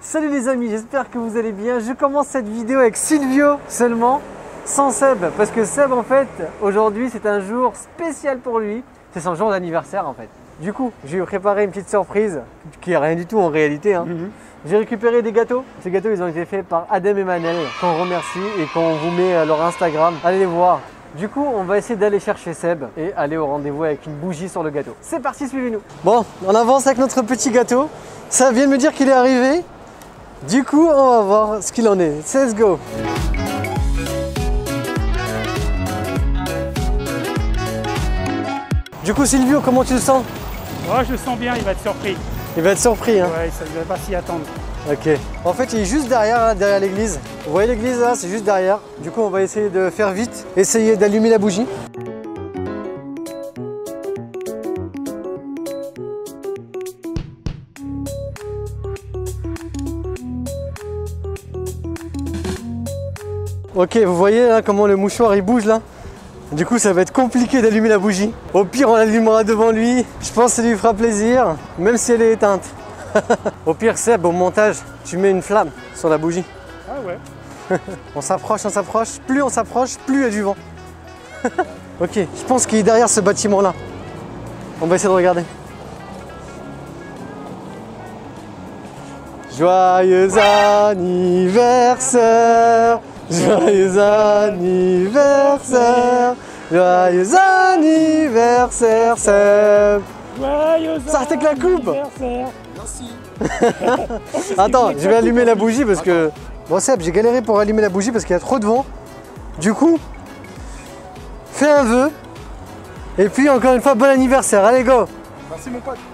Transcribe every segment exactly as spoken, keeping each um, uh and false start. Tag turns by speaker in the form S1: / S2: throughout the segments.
S1: Salut les amis, j'espère que vous allez bien. Je commence cette vidéo avec Silvio seulement, sans Seb, parce que Seb en fait, aujourd'hui c'est un jour spécial pour lui. C'est son jour d'anniversaire en fait. Du coup, je lui ai préparé une petite surprise, qui est rien du tout en réalité. Hein. Mm-hmm. J'ai récupéré des gâteaux. Ces gâteaux, ils ont été faits par Adem et Manel, qu'on remercie et qu'on vous met leur Instagram. Allez les voir. Du coup, on va essayer d'aller chercher Seb et aller au rendez-vous avec une bougie sur le gâteau. C'est parti, suivez-nous. Bon, on avance avec notre petit gâteau. Ça vient de me dire qu'il est arrivé. Du coup, on va voir ce qu'il en est. Let's go. Du coup, Silvio, comment tu le sens?
S2: Ouais, je le sens bien, il va être surpris.
S1: Il va être surpris, hein?
S2: Ouais, ça ne va pas s'y attendre.
S1: Ok. En fait, il est juste derrière, là, derrière l'église. Vous voyez l'église là, c'est juste derrière. Du coup, on va essayer de faire vite, essayer d'allumer la bougie. Ok, vous voyez là comment le mouchoir il bouge là? Du coup, ça va être compliqué d'allumer la bougie. Au pire, on l'allumera devant lui. Je pense que ça lui fera plaisir, même si elle est éteinte. Au pire, Seb, au montage, tu mets une flamme sur la bougie.
S2: Ah ouais.
S1: On s'approche, on s'approche. Plus on s'approche, plus il y a du vent. Ok, je pense qu'il est derrière ce bâtiment-là. On va essayer de regarder. Joyeux anniversaire, joyeux anniversaire, joyeux anniversaire, Seb.
S2: Joyeux
S1: Sortez avec la coupe.
S2: Merci.
S1: Attends, je vais allumer la bougie parce que... Bon Seb, j'ai galéré pour allumer la bougie parce qu'il y a trop de vent. Du coup, fais un vœu. Et puis encore une fois, bon anniversaire. Allez, go.
S2: Merci mon pote.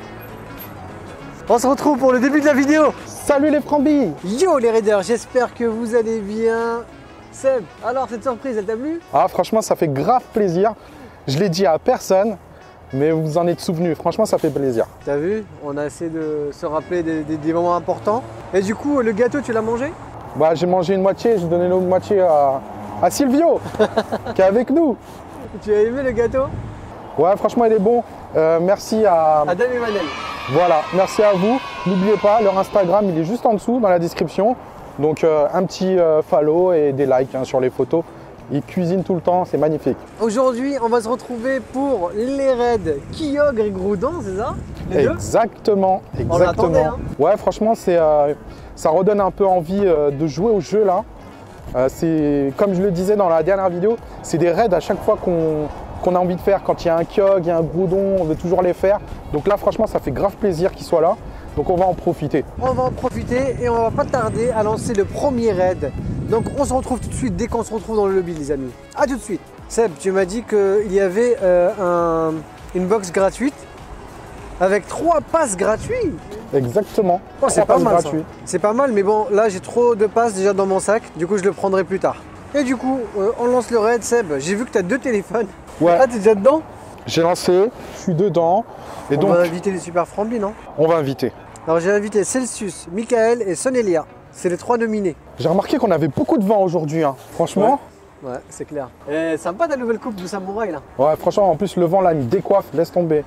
S1: On se retrouve pour le début de la vidéo.
S2: Salut les frambis.
S1: Yo les raiders, j'espère que vous allez bien. Seb, alors cette surprise, elle t'a plu?
S3: Ah franchement, ça fait grave plaisir. Je l'ai dit à personne, mais vous en êtes souvenu. Franchement, ça fait plaisir.
S1: T'as vu? On a essayé de se rappeler des, des, des moments importants. Et du coup, le gâteau, tu l'as mangé?
S3: Bah, j'ai mangé une moitié, j'ai donné l'autre moitié à, à Silvio, qui est avec nous.
S1: Tu as aimé le gâteau?
S3: Ouais, franchement, il est bon. Euh, merci à...
S1: Adem et Manel.
S3: Voilà, merci à vous. N'oubliez pas, leur Instagram, il est juste en dessous dans la description. Donc, euh, un petit euh, follow et des likes hein, sur les photos. Ils cuisinent tout le temps, c'est magnifique.
S1: Aujourd'hui, on va se retrouver pour les raids Kyogre et Groudon, c'est ça? Les
S3: Exactement,
S1: deux
S3: exactement.
S1: Hein.
S3: Ouais, franchement, c'est, euh, ça redonne un peu envie euh, de jouer au jeu là. Euh, c'est, comme je le disais dans la dernière vidéo, c'est des raids à chaque fois qu'on qu'on a envie de faire. Quand il y a un Kyogre, il y a un Groudon, on veut toujours les faire. Donc là, franchement, ça fait grave plaisir qu'ils soient là. Donc on va en profiter.
S1: On va en profiter et on va pas tarder à lancer le premier raid. Donc on se retrouve tout de suite dès qu'on se retrouve dans le lobby les amis. A tout de suite. Seb, tu m'as dit qu'il y avait euh, un, une box gratuite avec trois passes gratuits.
S3: Exactement.
S1: Oh, c'est pas mal ça. C'est pas mal, mais bon, là j'ai trop de passes déjà dans mon sac. Du coup, je le prendrai plus tard. Et du coup, euh, on lance le raid, Seb. J'ai vu que tu as deux téléphones.
S3: Ouais.
S1: Ah, t'es déjà dedans?
S3: J'ai lancé, je suis dedans. Et
S1: on
S3: donc,
S1: va inviter les super frambis, non?
S3: On va inviter.
S1: Alors j'ai invité Celsius, Michael et Sonelia. C'est les trois nominés.
S3: J'ai remarqué qu'on avait beaucoup de vent aujourd'hui, hein. Franchement.
S1: Ouais, ouais c'est clair. Et sympa ta nouvelle coupe de samouraï là.
S3: Ouais, franchement, en plus le vent là, il me décoiffe, laisse tomber.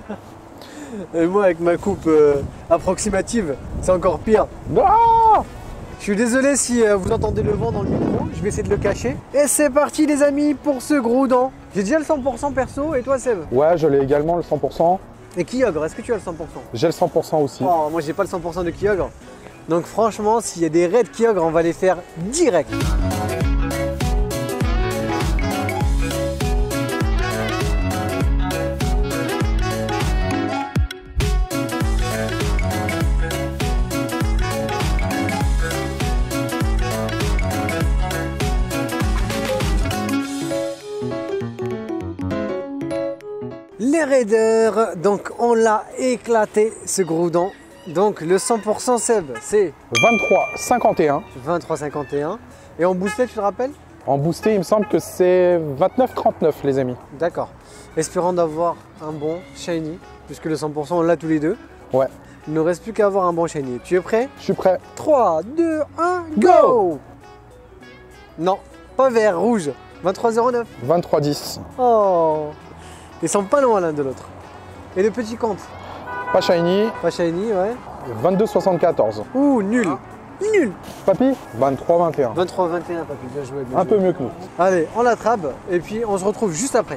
S1: Et moi avec ma coupe euh, approximative, c'est encore pire.
S3: Ah,
S1: je suis désolé si euh, vous entendez le vent dans le micro, je vais essayer de le cacher. Et c'est parti les amis pour ce Groudon. J'ai déjà le cent pour cent perso et toi Seb?
S3: Ouais, je l'ai également le cent pour cent.
S1: Et Kyogre, est-ce que tu as le cent pour cent?
S3: J'ai le cent pour cent aussi.
S1: Oh, moi j'ai pas le cent pour cent de Kyogre. Donc franchement, s'il y a des raids Kyogre, on va les faire direct. Les raiders, donc on l'a éclaté ce Groudon. Donc le cent pour cent Seb, c'est
S3: vingt-trois cinquante et un.
S1: vingt-trois cinquante et un. Et en boosté, tu te rappelles?
S3: En boosté, il me semble que c'est vingt-neuf trente-neuf les amis.
S1: D'accord. Espérons d'avoir un bon shiny, puisque le cent pour cent on l'a tous les deux.
S3: Ouais.
S1: Il ne reste plus qu'à avoir un bon shiny. Tu es prêt?
S3: Je suis prêt.
S1: trois, deux, un, go! Non, pas vert, rouge. vingt-trois zéro neuf.
S3: vingt-trois dix.
S1: Oh! Ils sont pas loin l'un de l'autre. Et le petit compte?
S3: Pas shiny.
S1: Pas shiny, ouais.
S3: vingt-deux soixante-quatorze.
S1: Ouh, nul. Nul.
S3: Papy, vingt-trois vingt et un.
S1: vingt-trois vingt et un, papy, bien joué. Bien
S3: Un
S1: joué.
S3: peu mieux que nous.
S1: Allez, on l'attrape et puis on se retrouve juste après.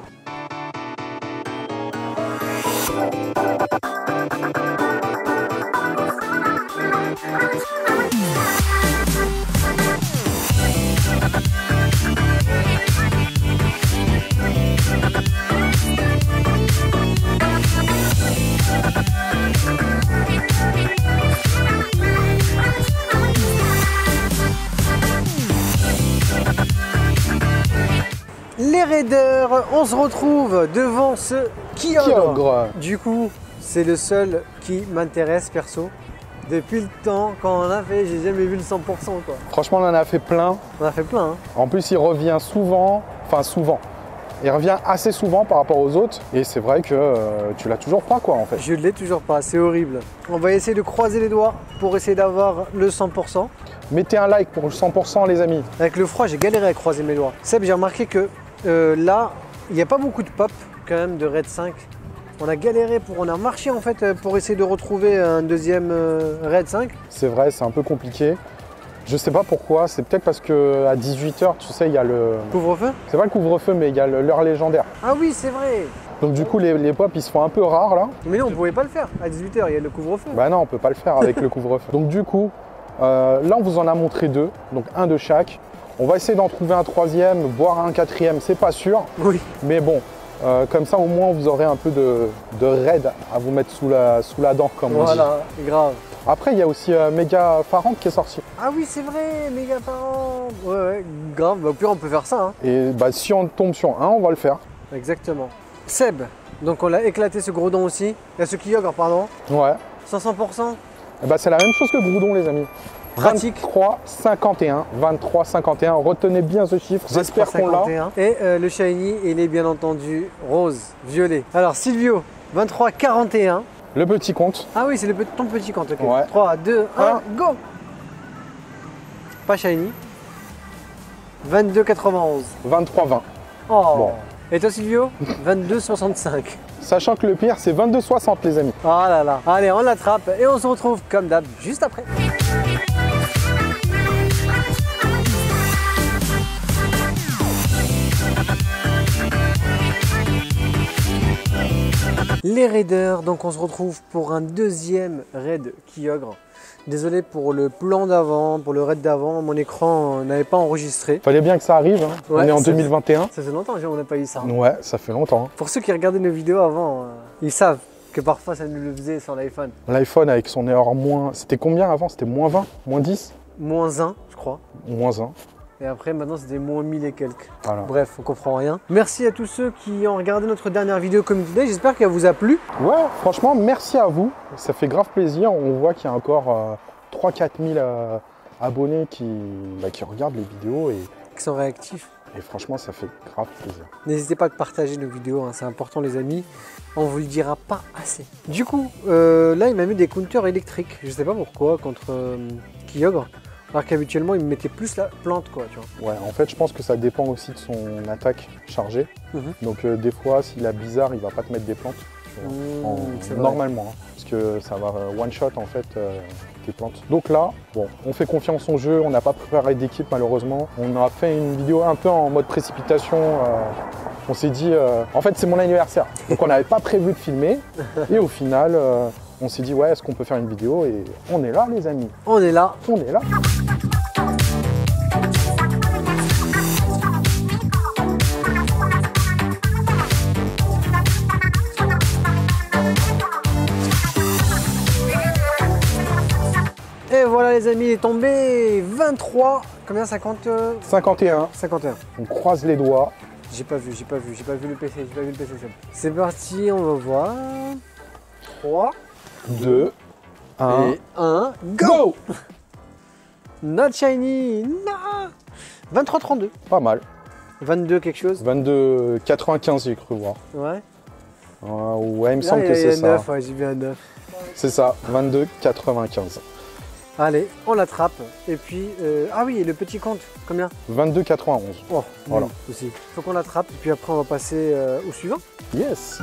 S1: Les raiders, on se retrouve devant ce Kyogre.
S3: Kyogre.
S1: Du coup, c'est le seul qui m'intéresse perso. Depuis le temps, quand on a fait, j'ai jamais vu le cent pour cent quoi.
S3: Franchement, on en a fait plein.
S1: On a fait plein. Hein.
S3: En plus, il revient souvent, enfin souvent. Il revient assez souvent par rapport aux autres. Et c'est vrai que euh, tu l'as toujours pas, quoi, en fait.
S1: Je ne l'ai toujours pas, c'est horrible. On va essayer de croiser les doigts pour essayer d'avoir le cent pour cent.
S3: Mettez un like pour le cent pour cent, les amis.
S1: Avec le froid, j'ai galéré à croiser mes doigts. Seb, j'ai remarqué que euh, là, il n'y a pas beaucoup de pop quand même de Raid cinq. On a galéré, pour, on a marché en fait pour essayer de retrouver un deuxième euh, Raid cinq.
S3: C'est vrai, c'est un peu compliqué. Je sais pas pourquoi, c'est peut-être parce qu'à dix-huit heures, tu sais, il y a le...
S1: Couvre-feu?
S3: C'est pas le couvre-feu, mais il y a le- l'heure légendaire.
S1: Ah oui, c'est vrai.
S3: Donc du coup, les, les pop, ils se font un peu rares, là.
S1: Mais non, on pouvait pas le faire. À dix-huit heures, il y a le couvre-feu.
S3: Bah non, on peut pas le faire avec le couvre-feu. Donc du coup, euh, là, on vous en a montré deux, donc un de chaque. On va essayer d'en trouver un troisième, voire un quatrième, c'est pas sûr.
S1: Oui.
S3: Mais bon, euh, comme ça, au moins, vous aurez un peu de, de raid à vous mettre sous la, sous la dent, comme on dit.
S1: Voilà, grave.
S3: Après, il y a aussi euh, Méga Farant qui est sorti.
S1: Ah oui, c'est vrai, méga parent. Ouais, ouais, grave. Bah, au pire, on peut faire ça. Hein.
S3: Et bah, si on tombe sur un, on va le faire.
S1: Exactement. Seb, donc on l'a éclaté ce gros don aussi. Il y a ce Kyogre, pardon.
S3: Ouais.
S1: cinq cents pour cent.
S3: Et bah, c'est la même chose que Groudon, les amis.
S1: Pratique.
S3: vingt-trois cinquante et un. vingt-trois cinquante et un. Retenez bien ce chiffre. J'espère qu'on l'a.
S1: Et euh, le shiny, il est bien entendu rose, violet. Alors, Silvio, vingt-trois quarante et un.
S3: Le petit compte.
S1: Ah oui, c'est le petit- ton petit compte. ok.
S3: Ouais.
S1: trois, deux, un, go. Pas shiny. vingt-deux quatre-vingt-onze.
S3: vingt-trois vingt.
S1: Oh.
S3: Bon.
S1: Et toi, Silvio? vingt-deux soixante-cinq.
S3: Sachant que le pire, c'est vingt-deux soixante, les amis.
S1: Oh là là. Allez, on l'attrape et on se retrouve comme d'hab juste après. Les raiders, donc on se retrouve pour un deuxième raid Kyogre. Désolé pour le plan d'avant, pour le raid d'avant, mon écran n'avait pas enregistré.
S3: Fallait bien que ça arrive. Hein.
S1: Ouais,
S3: on est en
S1: ça
S3: deux mille vingt et un.
S1: Ça fait longtemps qu'on n'a pas eu ça.
S3: Ouais, ça fait longtemps.
S1: Pour ceux qui regardaient nos vidéos avant, euh, ils savent que parfois ça nous le faisait sur l'iPhone.
S3: L'iPhone avec son erreur moins... C'était combien avant? C'était moins vingt? Moins dix?
S1: Moins un, je crois.
S3: Moins un.
S1: Et après, maintenant, c'était moins mille et quelques.
S3: Voilà.
S1: Bref, on comprend rien. Merci à tous ceux qui ont regardé notre dernière vidéo Community Day. J'espère qu'elle vous a plu.
S3: Ouais, franchement, merci à vous. Ça fait grave plaisir. On voit qu'il y a encore euh, trois à quatre mille euh, abonnés qui, bah, qui regardent les vidéos. Et,
S1: Qui sont réactifs.
S3: et franchement, ça fait grave plaisir.
S1: N'hésitez pas à partager nos vidéos, hein, c'est important les amis. On vous le dira pas assez. Du coup, euh, là, il m'a mis des counters électriques. Je sais pas pourquoi, contre euh, Kyogre. Alors qu'habituellement, il me mettait plus la plante, quoi, tu vois.
S3: Ouais, en fait, je pense que ça dépend aussi de son attaque chargée.
S1: Mhm.
S3: Donc, euh, des fois, s'il a bizarre, il va pas te mettre des plantes. tu vois,
S1: Mmh,
S3: en-
S1: c'est vrai.
S3: normalement, hein, parce que ça va euh, one shot en fait euh, tes plantes. Donc là, bon, on fait confiance au jeu. On n'a pas préparé d'équipe malheureusement. On a fait une vidéo un peu en mode précipitation. euh, on s'est dit, euh, en fait, c'est mon anniversaire, donc on n'avait pas prévu de filmer. Et au final, euh, on s'est dit, ouais, est-ce qu'on peut faire une vidéo? Et on est là, les amis.
S1: On est là.
S3: On est là.
S1: Et voilà les amis, il est tombé vingt-trois. Combien? cinquante, euh,
S3: cinquante et un.
S1: cinquante et un.
S3: On croise les doigts.
S1: J'ai pas vu, j'ai pas vu, j'ai pas vu le P C, j'ai pas vu le P C. C'est parti, on va voir. trois
S3: deux, un.
S1: et un. Go,
S3: Go!
S1: Not shiny. Non. vingt-trois trente-deux.
S3: Pas mal.
S1: vingt-deux quelque chose.
S3: vingt-deux quatre-vingt-quinze, j'ai cru voir.
S1: Ouais.
S3: Euh, ouais, il me
S1: Là,
S3: semble
S1: il y
S3: que
S1: a- il y a
S3: c'est ça.
S1: neuf, ouais, j'ai vu un neuf.
S3: C'est ça, vingt-deux quatre-vingt-quinze.
S1: Allez, on l'attrape. Et puis, euh, ah oui, et le petit compte, combien?
S3: vingt-deux quatre-vingt-onze.
S1: Oh,
S3: Voilà.
S1: nul aussi. Faut qu'on l'attrape et puis après on va passer euh, au suivant.
S3: Yes.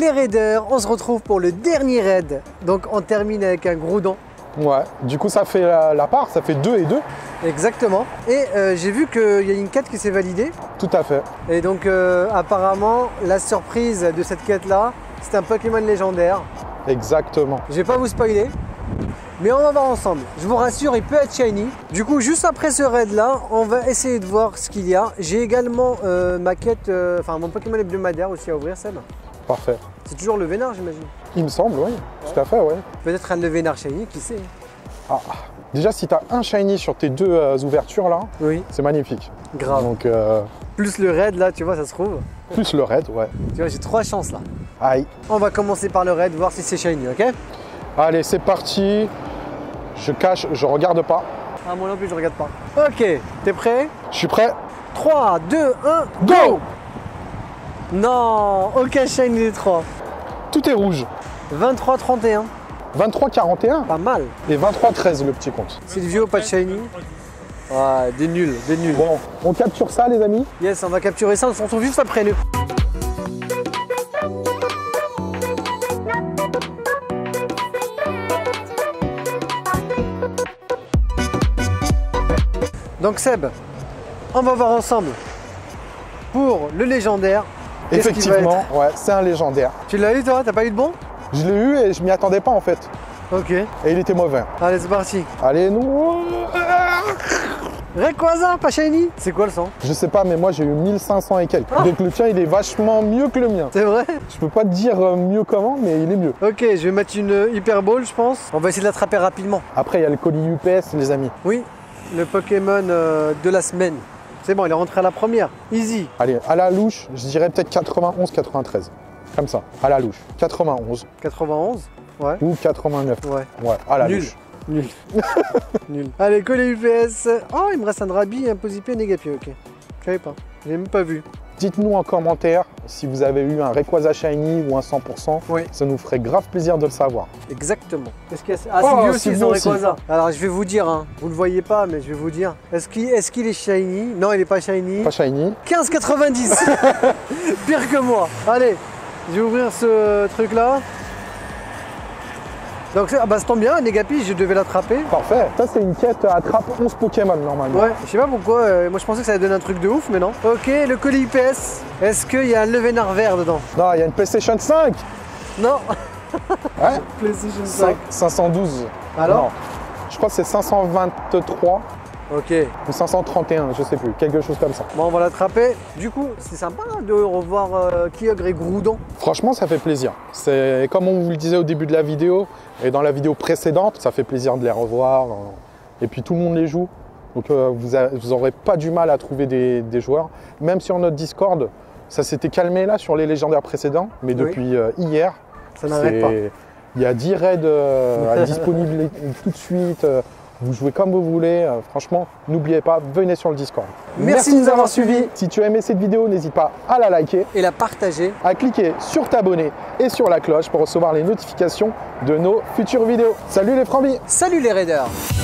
S1: les raiders, on se retrouve pour le dernier raid. Donc on termine avec un Groudon.
S3: Ouais, du coup ça fait la, la part, ça fait deux et deux.
S1: Exactement. Et euh, j'ai vu qu'il y a une quête qui s'est validée.
S3: Tout à fait.
S1: Et donc euh, apparemment, la surprise de cette quête-là, c'est un Pokémon légendaire.
S3: Exactement.
S1: Je vais pas vous spoiler, mais on va voir ensemble. Je vous rassure, il peut être shiny. Du coup, juste après ce raid-là, on va essayer de voir ce qu'il y a. J'ai également euh, ma quête, euh, enfin mon Pokémon hebdomadaire aussi à ouvrir, Seb.
S3: Parfait.
S1: C'est toujours le Vénard, j'imagine.
S3: Il me semble, oui. Tout à fait, ouais.
S1: Peut-être un le Vénard shiny, qui sait.
S3: Ah. Déjà, si tu as un shiny sur tes deux euh, ouvertures là,
S1: Oui.
S3: c'est magnifique.
S1: Grave.
S3: Donc, euh,
S1: Plus le raid, là, tu vois, ça se trouve.
S3: plus le raid, ouais.
S1: Tu vois, j'ai trois chances là.
S3: Aïe.
S1: On va commencer par le raid, voir si c'est shiny, ok?
S3: Allez, c'est parti. Je cache, je regarde pas.
S1: Ah, moi non plus, je regarde pas. Ok, t'es prêt?
S3: Je suis prêt.
S1: trois, deux, un,
S3: Go!
S1: Non, aucun shiny des trois.
S3: Tout est rouge.
S1: vingt-trois trente et un,
S3: vingt-trois quarante et un
S1: pas mal.
S3: et vingt-trois treize le petit compte.
S1: Silvio, pas de shiny. Ouais, des nuls, des nuls.
S3: Bon, on capture ça les amis.
S1: Yes, on va capturer ça, on se retrouve juste après nous. Donc Seb, on va voir ensemble pour le légendaire. qu'est-ce qu'il va
S3: Effectivement,
S1: être.
S3: ouais, c'est un légendaire.
S1: Tu l'as eu toi? T'as pas eu de bon?
S3: Je l'ai eu et je m'y attendais pas en fait.
S1: Ok,
S3: Et il était mauvais.
S1: allez c'est parti.
S3: Allez, nous.
S1: Rayquaza, pas shiny? C'est quoi le sang?
S3: Je sais pas, mais moi j'ai eu mille cinq cents et quelques. Donc le tien il est vachement mieux que le mien.
S1: C'est vrai?
S3: Je peux pas te dire euh, mieux comment, mais il est mieux.
S1: Ok, je vais mettre une Hyper Ball je pense. On va essayer de l'attraper rapidement.
S3: Après il y a le colis U P S les amis.
S1: Oui, le Pokémon euh, de la semaine. C'est bon, il est rentré à la première. Easy.
S3: Allez, à la louche, je dirais peut-être quatre-vingt-onze quatre-vingt-treize. Comme ça, à la louche. quatre-vingt-onze
S1: quatre-vingt-onze? Ouais.
S3: ou quatre-vingt-neuf.
S1: Ouais.
S3: Ouais, à la
S1: Nul.
S3: louche.
S1: Nul. Nul. Allez, coller U P S. Oh, il me reste un Drabi et un Posipi et un Negapi, ok. Je savais pas. Je l'ai même pas vu.
S3: Dites-nous en commentaire si vous avez eu un Rayquaza Shiny ou un cent pour cent.
S1: Oui.
S3: Ça nous ferait grave plaisir de le savoir.
S1: Exactement. Est-ce qu'il y a... Ah,
S3: Oh,
S1: Silvio aussi,
S3: Silvio
S1: son
S3: aussi.
S1: Rayquaza. Alors, je vais vous dire, hein. Vous le voyez pas, mais je vais vous dire. Est-ce qu'il est, qu'il est shiny? Non, il est pas shiny.
S3: Pas Shiny.
S1: quinze quatre-vingt-dix. Pire que moi. Allez, je vais ouvrir ce truc-là. Donc, ah bah, ça tombe bien, Negapi, je devais l'attraper.
S3: Parfait. Ça c'est une quête attrape onze Pokémon normalement.
S1: Ouais, je sais pas pourquoi, euh, moi je pensais que ça allait donner un truc de ouf, mais non. Ok, le colis U P S, est-ce qu'il y a un Levénard vert dedans?
S3: Non, il y a une PlayStation cinq.
S1: Non.
S3: Ouais.
S1: PlayStation cinq.
S3: cinq cent douze.
S1: Alors
S3: Non. Je crois que c'est cinq cent vingt-trois
S1: Ok,
S3: ou cinq cent trente et un, je sais plus, quelque chose comme ça.
S1: bon on va l'attraper. Du coup, c'est sympa hein, de revoir euh, Kyogre et Groudon.
S3: Franchement, ça fait plaisir. C'est comme on vous le disait au début de la vidéo et dans la vidéo précédente, ça fait plaisir de les revoir. Et puis tout le monde les joue. Donc euh, vous n'aurez pas du mal à trouver des, des joueurs. Même sur notre Discord, ça s'était calmé là sur les légendaires précédents. Mais
S1: Oui.
S3: depuis euh, hier,
S1: Ça n'arrête pas.
S3: c'est- il y a dix raids euh, disponibles tout de suite. euh, Vous jouez comme vous voulez. euh, franchement, n'oubliez pas, venez sur le Discord.
S1: Merci de nous avoir suivis.
S3: Si tu as aimé cette vidéo, n'hésite pas à la liker,
S1: Et la partager.
S3: à cliquer sur t'abonner et sur la cloche pour recevoir les notifications de nos futures vidéos. Salut les Frambis!
S1: Salut les raiders.